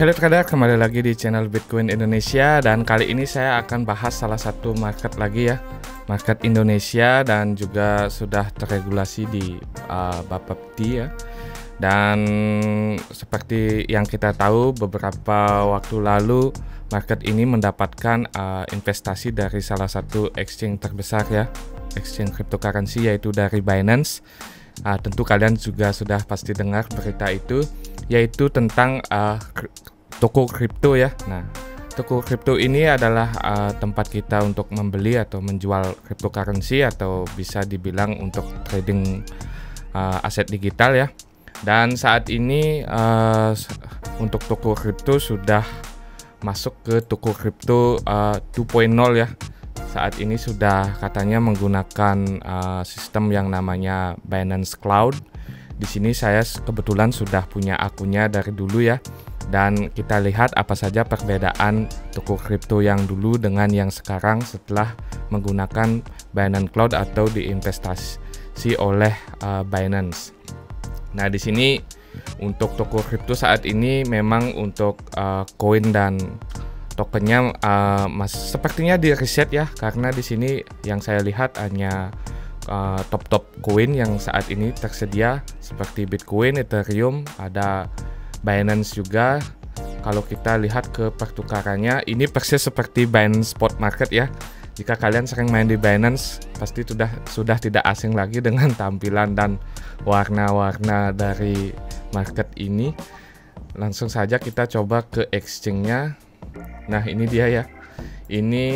Halo trader, kembali lagi di channel Bitcoin Indonesia, dan kali ini saya akan bahas salah satu market lagi ya, market Indonesia, dan juga sudah terregulasi di Bapepti ya. Dan seperti yang kita tahu, beberapa waktu lalu market ini mendapatkan investasi dari salah satu exchange terbesar ya, exchange cryptocurrency, yaitu dari Binance. Tentu kalian juga sudah pasti dengar berita itu, yaitu tentang toko kripto ya. Nah, toko kripto ini adalah tempat kita untuk membeli atau menjual cryptocurrency, atau bisa dibilang untuk trading aset digital ya. Dan saat ini untuk toko kripto sudah masuk ke toko kripto 2.0 ya. Saat ini sudah katanya menggunakan sistem yang namanya Binance Cloud. Di sini saya kebetulan sudah punya akunnya dari dulu ya. Dan kita lihat apa saja perbedaan toko kripto yang dulu dengan yang sekarang setelah menggunakan Binance Cloud atau diinvestasi oleh Binance. Nah, di sini untuk toko kripto saat ini memang untuk koin dan tokennya sepertinya di reset ya, karena di sini yang saya lihat hanya top koin yang saat ini tersedia seperti Bitcoin, Ethereum, ada Binance juga. Kalau kita lihat ke pertukarannya, ini persis seperti Binance Spot Market ya. Jika kalian sering main di Binance, pasti sudah tidak asing lagi dengan tampilan dan warna-warna dari market ini. Langsung saja kita coba ke exchange-nya. Nah, ini dia ya. Ini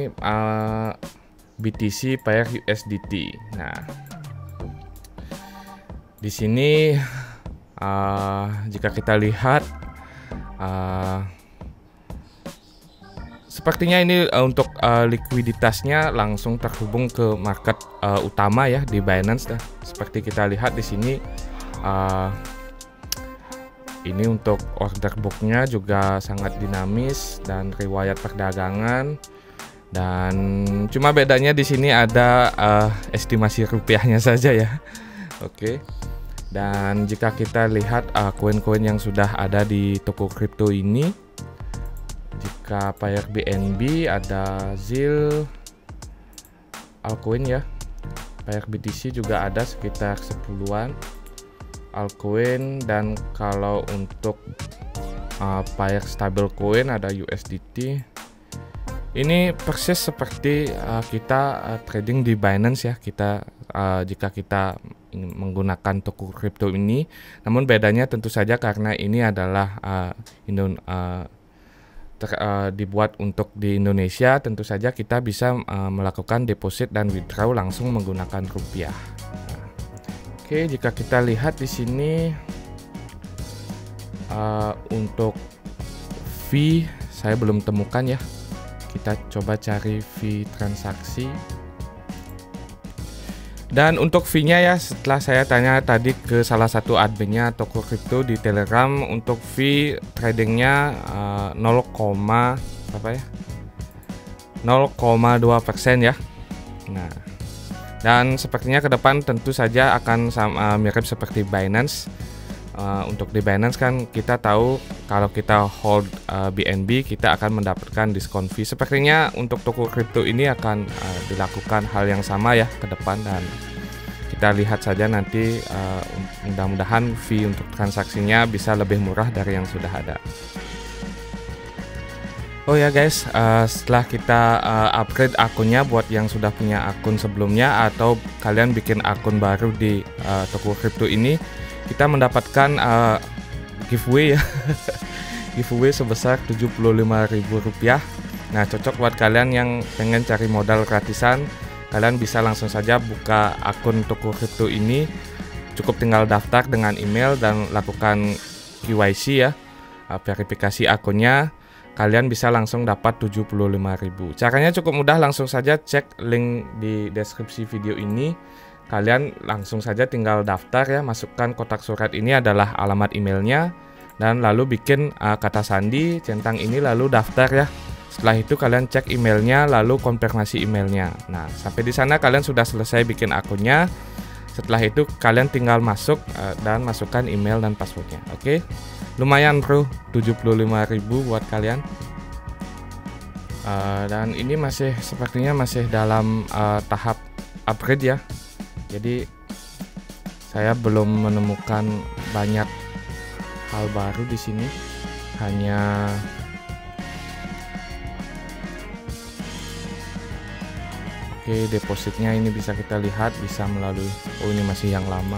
BTC pair USDT. Nah, di sini jika kita lihat sepertinya ini untuk likuiditasnya langsung terhubung ke market utama ya di Binance. Seperti kita lihat di sini, ini untuk order booknya juga sangat dinamis dan riwayat perdagangan. Dan cuma bedanya di sini ada estimasi rupiahnya saja ya. Oke. Dan jika kita lihat koin-koin yang sudah ada di toko kripto ini, jika pair BNB ada ZIL, altcoin ya, pair BTC juga ada sekitar 10-an altcoin. Dan kalau untuk pair stablecoin ada USDT. Ini persis seperti kita trading di Binance ya, jika kita menggunakan toko kripto ini. Namun bedanya tentu saja karena ini adalah dibuat untuk di Indonesia, tentu saja kita bisa melakukan deposit dan withdraw langsung menggunakan rupiah. Oke, jika kita lihat di sini untuk fee saya belum temukan ya. Kita coba cari fee transaksi. Dan untuk fee-nya ya, setelah saya tanya tadi ke salah satu adminnya toko kripto di Telegram, untuk fee tradingnya 0,2% ya. Nah, dan sepertinya ke depan tentu saja akan mirip seperti Binance. Untuk di Binance kan kita tahu kalau kita hold BNB kita akan mendapatkan diskon fee. Sepertinya untuk toko kripto ini akan dilakukan hal yang sama ya ke depan, dan kita lihat saja nanti, mudah-mudahan fee untuk transaksinya bisa lebih murah dari yang sudah ada. Oh ya guys, setelah kita upgrade akunnya buat yang sudah punya akun sebelumnya, atau kalian bikin akun baru di toko kripto ini, kita mendapatkan giveaway ya. Giveaway sebesar Rp75.000. Nah, cocok buat kalian yang pengen cari modal gratisan. Kalian bisa langsung saja buka akun toko kripto ini. Cukup tinggal daftar dengan email dan lakukan KYC ya, verifikasi akunnya. Kalian bisa langsung dapat Rp75.000. Caranya cukup mudah, langsung saja cek link di deskripsi video ini. Kalian langsung saja tinggal daftar ya, masukkan kotak surat ini adalah alamat emailnya, dan lalu bikin kata sandi, centang ini, lalu daftar ya. Setelah itu kalian cek emailnya, lalu konfirmasi emailnya. Nah, sampai di sana kalian sudah selesai bikin akunnya. Setelah itu kalian tinggal masuk dan masukkan email dan passwordnya. Oke. lumayan bro, 75.000 buat kalian. Dan ini sepertinya masih dalam tahap upgrade ya. Jadi saya belum menemukan banyak hal baru di sini. Hanya oke, depositnya ini bisa kita lihat, bisa melalui, oh ini masih yang lama.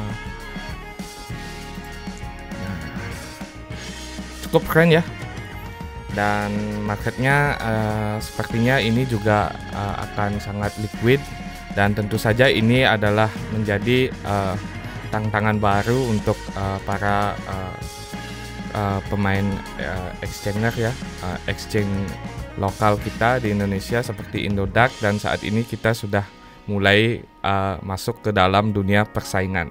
Nah, cukup keren ya. Dan marketnya sepertinya ini juga akan sangat liquid, dan tentu saja ini adalah menjadi tantangan baru untuk para pemain exchanger ya, exchange lokal kita di Indonesia seperti Indodax, dan saat ini kita sudah mulai masuk ke dalam dunia persaingan.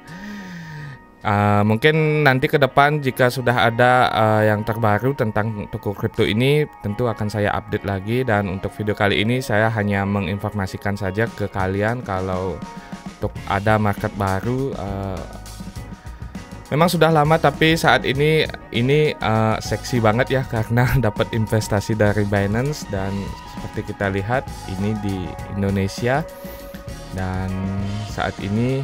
Mungkin nanti ke depan jika sudah ada yang terbaru tentang toko kripto ini, tentu akan saya update lagi. Dan untuk video kali ini saya hanya menginformasikan saja ke kalian kalau untuk ada market baru. Memang sudah lama, tapi saat ini seksi banget ya, karena dapat investasi dari Binance, dan seperti kita lihat ini di Indonesia. Dan saat ini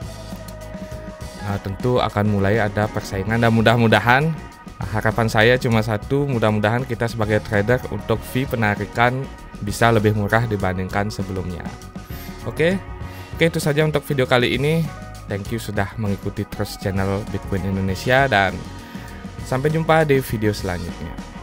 tentu akan mulai ada persaingan, dan mudah-mudahan harapan saya cuma satu, mudah-mudahan kita sebagai trader untuk fee penarikan bisa lebih murah dibandingkan sebelumnya. Oke, itu saja untuk video kali ini. Thank you sudah mengikuti terus channel Bitcoin Indonesia, dan sampai jumpa di video selanjutnya.